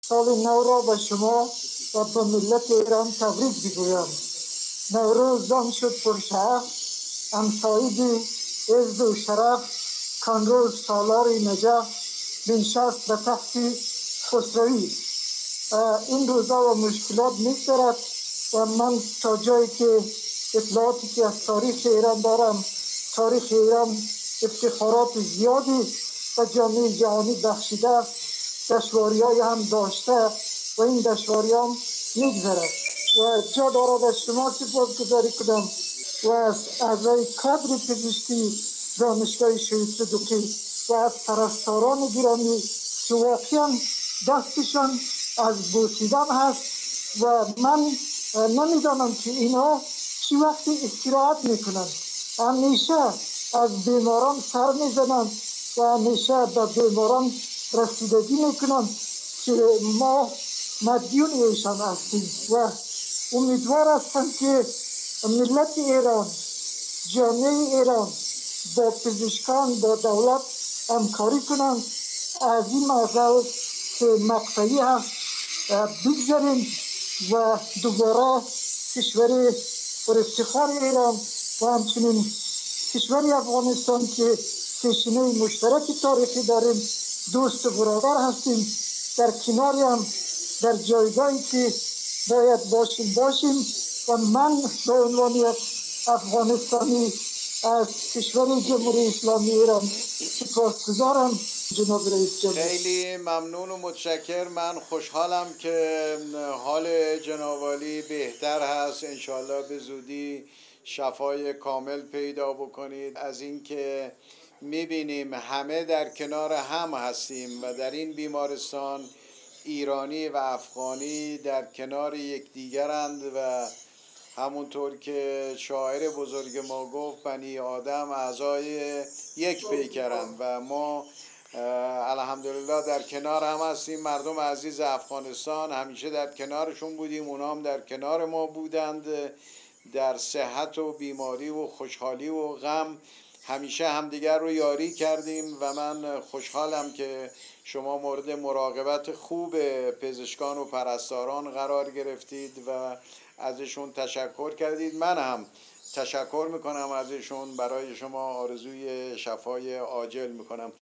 سال نو را به شما و به ملت ایران تبریک بگویم. نوروز دام شد پرشعف، امساید عز و شرف، کان روز سالار نجف بنشست به تخت خسروی. این روزا و مشکلات میگذرد و من تا جایی که اطلاعاتی که از تاریخ ایران دارم، تاریخ ایران افتخارات زیادی و جامعه جهانی بخشیده است، دشواری‌های هم داشته و این دشواری هم میگذرد و جا دارد از شما سپاسگزاری کنم و از اعضای کادر پزشکی دانشگاه شهید صدوقی و از پرستاران گرامی که واقعا دستشان از بوسیدن هست و من نمیدانم که اینا چی وقتی استراحت میکنن. همیشه از بیماران سر میزنن و همیشه به بیماران رسیدگی میکنن که ما مدیون ایشان هستیم و امیدوار هستم که ملت ایران، جامعه ایران با پزشکان با دولت همکاری کنند، از این معضل که مقطعی هست بگذاریم و دوباره کشور پر افتخار ایران و همچنین کشور افغانستان که پیشینه مشترک تاریخی داریم، دوست و برادر هستیم، در کناری هم در جایگاهی که باید باشیم و من به عنوان یک افغانستانی از کشور جمهوری اسلامی ایران سپاسگزارم. جناب رئیس جمهور، خیلی ممنون و متشکر. من خوشحالم که حال جناب عالی بهتر هست. انشالله به زودی شفای کامل پیدا بکنید. از اینکه میبینیم همه در کنار هم هستیم و در این بیمارستان ایرانی و افغانی در کنار یکدیگرند و همونطور که شاعر بزرگ ما گفت بنی آدم اعضای یک پیکرند و ما الحمدلله در کنار هم هستیم. مردم عزیز افغانستان همیشه در کنارشون بودیم، اونا هم در کنار ما بودند. در صحت و بیماری و خوشحالی و غم همیشه همدیگر رو یاری کردیم و من خوشحالم که شما مورد مراقبت خوب پزشکان و پرستاران قرار گرفتید و ازشون تشکر کردید. من هم تشکر میکنم ازشون، برای شما آرزوی شفای عاجل میکنم.